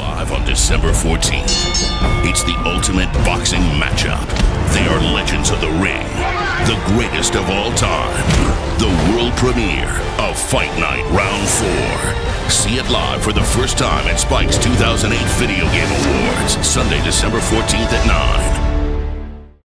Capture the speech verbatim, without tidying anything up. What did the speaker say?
live on December fourteenth. It's the ultimate boxing matchup. They are legends of the ring, the greatest of all time. The world premiere of Fight Night Round four. See it live for the first time at Spike's two thousand eight Video Game Awards, Sunday, December fourteenth at nine.